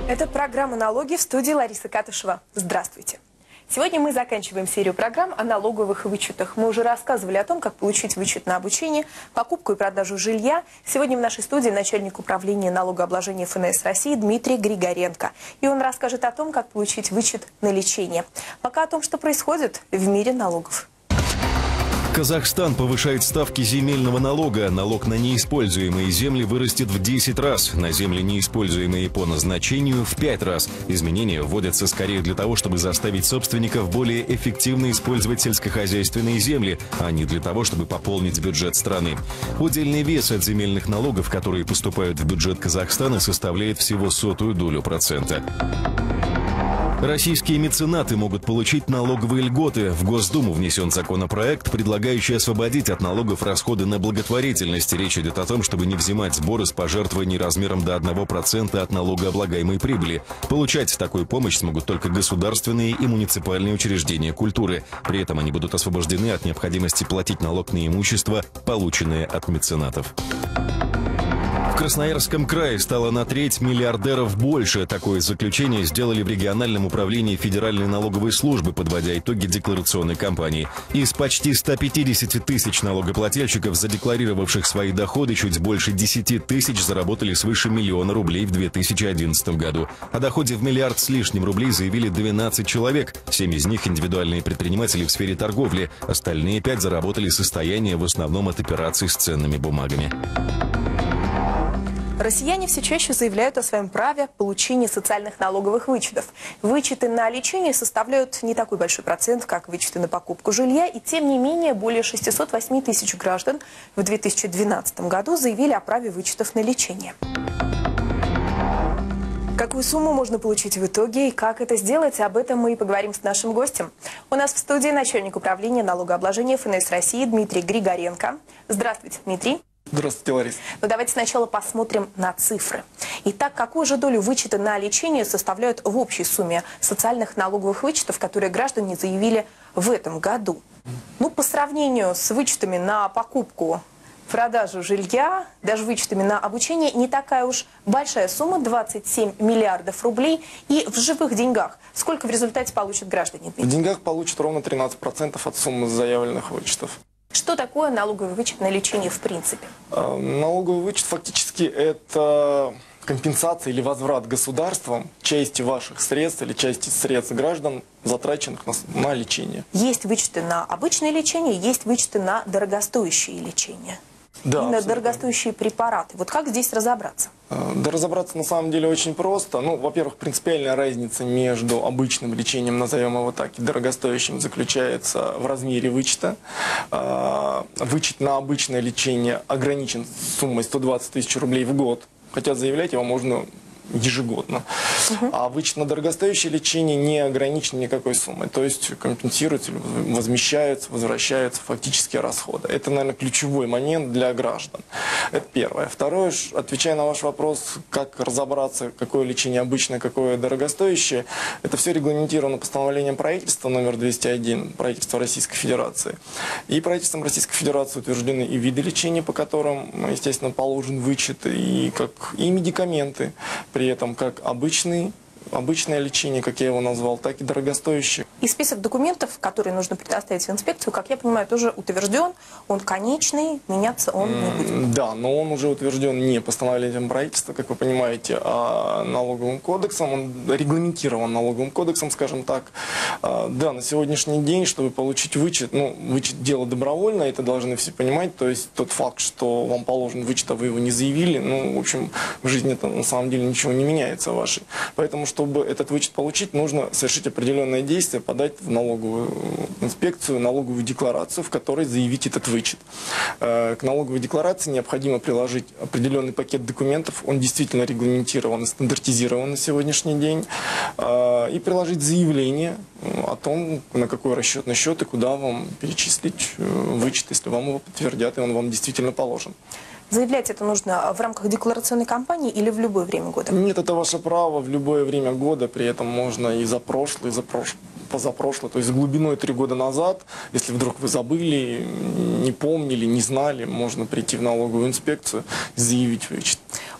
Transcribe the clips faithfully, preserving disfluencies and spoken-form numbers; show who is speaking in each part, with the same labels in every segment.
Speaker 1: Это программа «Налоги», в студии Лариса Катышева. Здравствуйте. Сегодня мы заканчиваем серию программ о налоговых вычетах. Мы уже рассказывали о том, как получить вычет на обучение, покупку и продажу жилья. Сегодня в нашей студии начальник управления налогообложения эф эн эс России Дмитрий Григоренко. И он расскажет о том, как получить вычет на лечение. Пока о том, что происходит в мире налогов.
Speaker 2: Казахстан повышает ставки земельного налога. Налог на неиспользуемые земли вырастет в десять раз, на земли, неиспользуемые по назначению, в пять раз. Изменения вводятся скорее для того, чтобы заставить собственников более эффективно использовать сельскохозяйственные земли, а не для того, чтобы пополнить бюджет страны. Удельный вес от земельных налогов, которые поступают в бюджет Казахстана, составляет всего сотую долю процента. Российские меценаты могут получить налоговые льготы. В Госдуму внесен законопроект, предлагающий освободить от налогов расходы на благотворительность. Речь идет о том, чтобы не взимать сборы с пожертвований размером до одного процента от налогооблагаемой прибыли. Получать такую помощь смогут только государственные и муниципальные учреждения культуры. При этом они будут освобождены от необходимости платить налог на имущество, полученное от меценатов. В Красноярском крае стало на треть миллиардеров больше. Такое заключение сделали в региональном управлении Федеральной налоговой службы, подводя итоги декларационной кампании. Из почти ста пятидесяти тысяч налогоплательщиков, задекларировавших свои доходы, чуть больше десяти тысяч заработали свыше миллиона рублей в две тысячи одиннадцатом году. О доходе в миллиард с лишним рублей заявили двенадцать человек. Семь из них индивидуальные предприниматели в сфере торговли. Остальные пять заработали состояние в основном от операций с ценными бумагами.
Speaker 1: Россияне все чаще заявляют о своем праве получения социальных налоговых вычетов. Вычеты на лечение составляют не такой большой процент, как вычеты на покупку жилья, и тем не менее более шестисот восьми тысяч граждан в две тысячи двенадцатом году заявили о праве вычетов на лечение. Какую сумму можно получить в итоге и как это сделать, об этом мы и поговорим с нашим гостем. У нас в студии начальник управления налогообложения эф эн эс России Дмитрий Григоренко. Здравствуйте, Дмитрий.
Speaker 3: Здравствуйте, Лариса.
Speaker 1: Но давайте сначала посмотрим на цифры. Итак, какую же долю вычета на лечение составляют в общей сумме социальных налоговых вычетов, которые граждане заявили в этом году? Ну, по сравнению с вычетами на покупку, продажу жилья, даже вычетами на обучение, не такая уж большая сумма, двадцать семь миллиардов рублей. И в живых деньгах сколько в результате получат граждане?
Speaker 3: В деньгах получат ровно тринадцать процентов от суммы заявленных вычетов.
Speaker 1: Что такое налоговый вычет на лечение в принципе?
Speaker 3: Налоговый вычет фактически это компенсация или возврат государством части ваших средств или части средств граждан, затраченных на, на лечение.
Speaker 1: Есть вычеты на обычное лечение, есть вычеты на дорогостоящие лечения.
Speaker 3: Да,
Speaker 1: и на
Speaker 3: абсолютно.
Speaker 1: Дорогостоящие препараты. Вот как здесь разобраться?
Speaker 3: Да разобраться на самом деле очень просто. Ну, во-первых, принципиальная разница между обычным лечением, назовем его так, и дорогостоящим заключается в размере вычета. Вычет на обычное лечение ограничен суммой сто двадцать тысяч рублей в год, хотя заявлять его можно ежегодно. Uh-huh. А вычет на дорогостоящее лечение не ограничен никакой суммой. То есть компенсируются, возмещаются, возвращаются фактические расходы. Это, наверное, ключевой момент для граждан. Это первое. Второе, отвечая на ваш вопрос, как разобраться, какое лечение обычное, какое дорогостоящее, это все регламентировано постановлением правительства номер двести один, правительства Российской Федерации. И правительством Российской Федерации утверждены и виды лечения, по которым, естественно, положен вычет, и, как, и медикаменты. При этом как обычный, обычное лечение, как я его назвал, так и дорогостоящее.
Speaker 1: И список документов, которые нужно предоставить в инспекцию, как я понимаю, тоже утвержден, он конечный, меняться он не будет.
Speaker 3: Да, но он уже утвержден не постановлением правительства, как вы понимаете, а налоговым кодексом, он регламентирован налоговым кодексом, скажем так. Да, на сегодняшний день, чтобы получить вычет, ну, вычет дело добровольное, это должны все понимать, то есть тот факт, что вам положен вычет, а вы его не заявили, ну, в общем, в жизни это на самом деле ничего не меняется вашей. Поэтому, чтобы этот вычет получить, нужно совершить определенные действия, подать в налоговую инспекцию налоговую декларацию, в которой заявить этот вычет. К налоговой декларации необходимо приложить определенный пакет документов, он действительно регламентирован и стандартизирован на сегодняшний день, и приложить заявление о том, на какой расчетный счет и куда вам перечислить вычет, если вам его подтвердят, и он вам действительно положен.
Speaker 1: Заявлять это нужно в рамках декларационной кампании или в любое время года?
Speaker 3: Нет, это ваше право в любое время года, при этом можно и за прошлый, и за прошлый. позапрошлое, то есть глубиной три года назад, если вдруг вы забыли, не помнили, не знали, можно прийти в налоговую инспекцию, заявить вычет.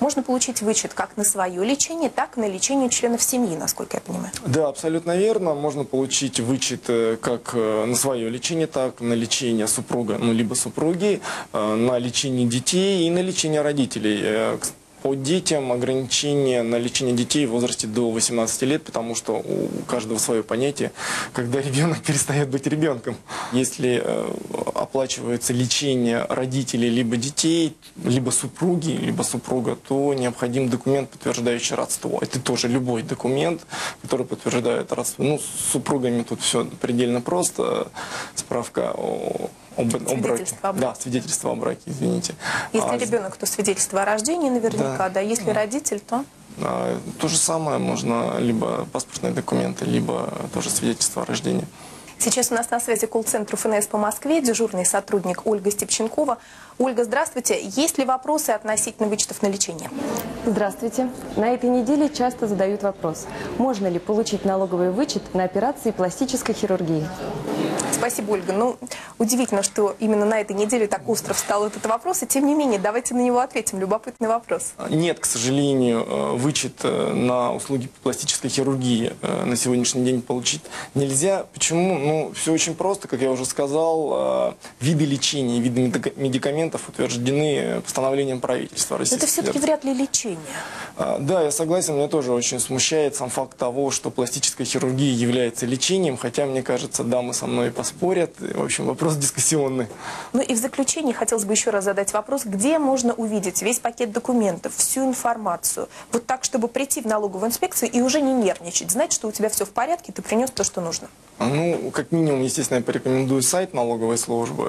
Speaker 1: можно получить вычет как на свое лечение, так и на лечение членов семьи, насколько я понимаю.
Speaker 3: Да, абсолютно верно. Можно получить вычет как на свое лечение, так и на лечение супруга, ну, либо супруги, на лечение детей и на лечение родителей. По детям ограничение на лечение детей в возрасте до восемнадцати лет, потому что у каждого свое понятие, когда ребенок перестает быть ребенком. Если э, оплачивается лечение родителей либо детей, либо супруги, либо супруга, то необходим документ, подтверждающий родство. Это тоже любой документ, который подтверждает родство. Ну, с супругами тут все предельно просто. Справка о... Об, о браке.
Speaker 1: О браке.
Speaker 3: Да, свидетельство о браке, извините.
Speaker 1: Если
Speaker 3: а,
Speaker 1: ребенок, то свидетельство о рождении наверняка, да. да. Если да. родитель, то...
Speaker 3: А, то же самое, можно либо паспортные документы, либо тоже свидетельство о рождении.
Speaker 1: Сейчас у нас на связи колл-центр ФНС по Москве, дежурный сотрудник Ольга Степченкова. Ольга, здравствуйте. Есть ли вопросы относительно вычетов на лечение?
Speaker 4: Здравствуйте. На этой неделе часто задают вопрос, можно ли получить налоговый вычет на операции пластической хирургии?
Speaker 1: Спасибо, Ольга. Ну, удивительно, что именно на этой неделе так остро встал этот вопрос, и тем не менее, давайте на него ответим. Любопытный вопрос.
Speaker 3: Нет, к сожалению, вычет на услуги пластической хирургии на сегодняшний день получить нельзя. Почему? Ну, все очень просто, как я уже сказал, виды лечения, виды медикаментов утверждены постановлением правительства России.
Speaker 1: Это все-таки вряд ли лечение.
Speaker 3: Да, я согласен, меня тоже очень смущает сам факт того, что пластическая хирургия является лечением, хотя, мне кажется, дамы со мной поспорят. В общем, вопрос дискуссионный.
Speaker 1: Ну и в заключение хотелось бы еще раз задать вопрос, где можно увидеть весь пакет документов, всю информацию, вот так, чтобы прийти в налоговую инспекцию и уже не нервничать, знать, что у тебя все в порядке, ты принес то, что нужно.
Speaker 3: Ну, как минимум, естественно, я порекомендую сайт налоговой службы.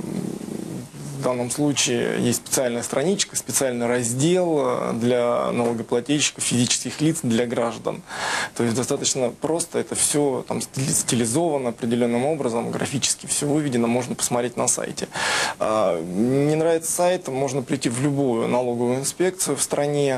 Speaker 3: В данном случае есть специальная страничка, специальный раздел для налогоплательщиков, физических лиц, для граждан. То есть достаточно просто, это все там стилизовано определенным образом, графически все выведено, можно посмотреть на сайте. Не нравится сайт, можно прийти в любую налоговую инспекцию в стране.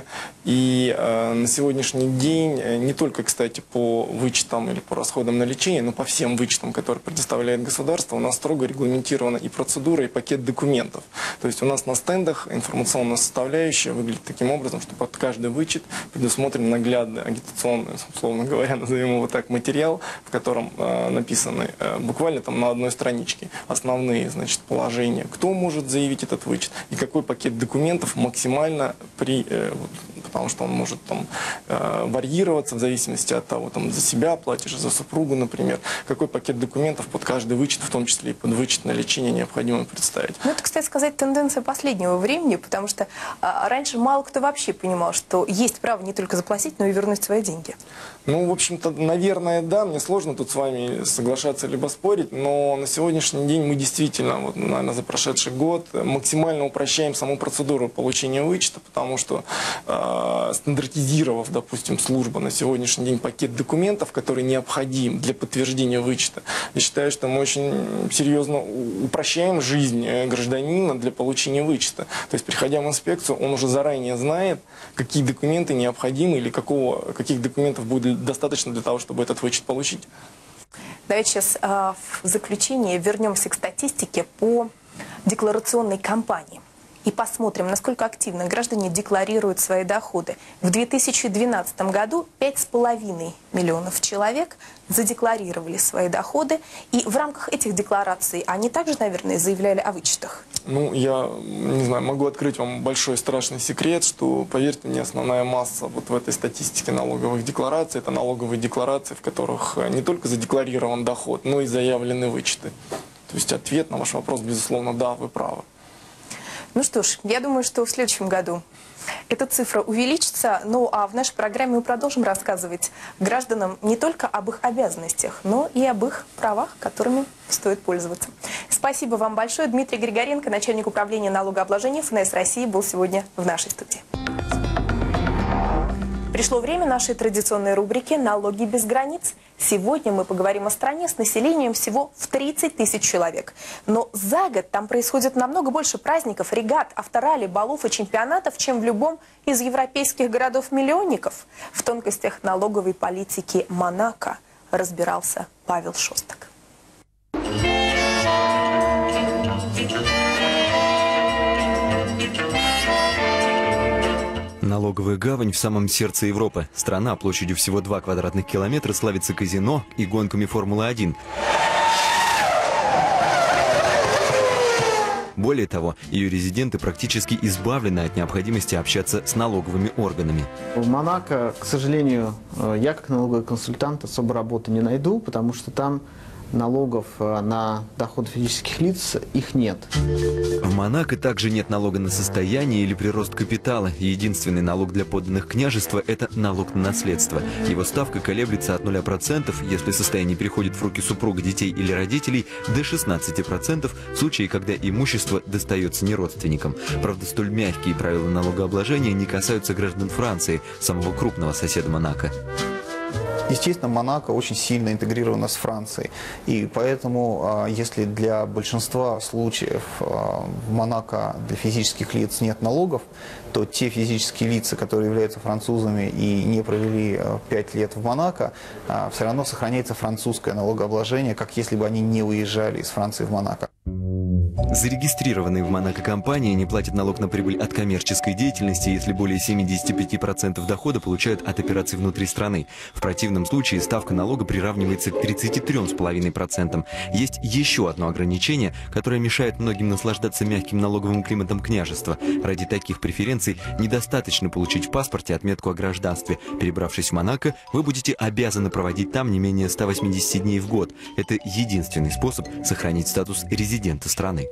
Speaker 3: И на сегодняшний день, не только, кстати, по вычетам или по расходам на лечение, но по всем вычетам, которые предоставляет государство, у нас строго регламентирована и процедура, и пакет документов. То есть у нас на стендах информационная составляющая выглядит таким образом, что под каждый вычет предусмотрен наглядный агитационный, условно говоря, назовем его так, материал, в котором э, написаны э, буквально там на одной страничке основные, значит, положения, кто может заявить этот вычет и какой пакет документов максимально при... Э, вот, потому что он может там э, варьироваться в зависимости от того, там за себя платишь, за супругу, например, какой пакет документов под каждый вычет, в том числе и под вычет на лечение, необходимо представить.
Speaker 1: Ну, это, кстати сказать, тенденция последнего времени, потому что а, раньше мало кто вообще понимал, что есть право не только заплатить, но и вернуть свои деньги.
Speaker 3: Ну, в общем-то, наверное, да, мне сложно тут с вами соглашаться либо спорить, но на сегодняшний день мы действительно, вот, наверное, за прошедший год максимально упрощаем саму процедуру получения вычета, потому что э, стандартизировав, допустим, служба на сегодняшний день пакет документов, который необходим для подтверждения вычета, я считаю, что мы очень серьезно упрощаем жизнь гражданина для получения вычета. То есть, приходя в инспекцию, он уже заранее знает, какие документы необходимы или какого, каких документов будет достаточно для того, чтобы этот вычет получить.
Speaker 1: Давайте сейчас э, в заключение вернемся к статистике по декларационной кампании. И посмотрим, насколько активно граждане декларируют свои доходы. В две тысячи двенадцатом году пять с половиной миллионов человек задекларировали свои доходы. И в рамках этих деклараций они также, наверное, заявляли о вычетах.
Speaker 3: Ну, я не знаю, могу открыть вам большой страшный секрет, что, поверьте мне, основная масса вот в этой статистике налоговых деклараций, это налоговые декларации, в которых не только задекларирован доход, но и заявлены вычеты. То есть ответ на ваш вопрос, безусловно, да, вы правы.
Speaker 1: Ну что ж, я думаю, что в следующем году эта цифра увеличится. Ну а в нашей программе мы продолжим рассказывать гражданам не только об их обязанностях, но и об их правах, которыми стоит пользоваться. Спасибо вам большое. Дмитрий Григоренко, начальник управления налогообложения ФНС России, был сегодня в нашей студии. Пришло время нашей традиционной рубрики «Налоги без границ». Сегодня мы поговорим о стране с населением всего в тридцать тысяч человек. Но за год там происходит намного больше праздников, регат, авторалли, балов и чемпионатов, чем в любом из европейских городов-миллионников. В тонкостях налоговой политики Монако разбирался Павел Шостак.
Speaker 5: налоговая гавань в самом сердце Европы. Страна площадью всего два квадратных километра славится казино и гонками Формулы один. Более того, ее резиденты практически избавлены от необходимости общаться с налоговыми органами.
Speaker 6: В Монако, к сожалению, я как налоговый консультант особо работы не найду, потому что там налогов на доход физических лиц их нет.
Speaker 5: В Монако также нет налога на состояние или прирост капитала. Единственный налог для подданных княжества – это налог на наследство. Его ставка колеблется от нуля процентов, если состояние переходит в руки супруга, детей или родителей, до шестнадцати процентов в случае, когда имущество достается не родственникам. Правда, столь мягкие правила налогообложения не касаются граждан Франции, самого крупного соседа Монако.
Speaker 7: Естественно, Монако очень сильно интегрировано с Францией, и поэтому, если для большинства случаев в Монако для физических лиц нет налогов, то те физические лица, которые являются французами и не провели пять лет в Монако, все равно сохраняется французское налогообложение, как если бы они не уезжали из Франции в Монако.
Speaker 5: Зарегистрированные в Монако компании не платят налог на прибыль от коммерческой деятельности, если более семидесяти пяти процентов дохода получают от операций внутри страны. В противном случае ставка налога приравнивается к тридцати трём с половиной процентам. Есть еще одно ограничение, которое мешает многим наслаждаться мягким налоговым климатом княжества. Ради таких преференций недостаточно получить в паспорте отметку о гражданстве. Перебравшись в Монако, вы будете обязаны проводить там не менее ста восьмидесяти дней в год. Это единственный способ сохранить статус резидента страны.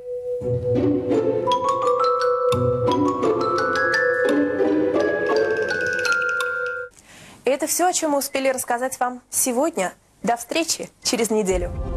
Speaker 1: Это все, о чем мы успели рассказать вам сегодня. До встречи через неделю.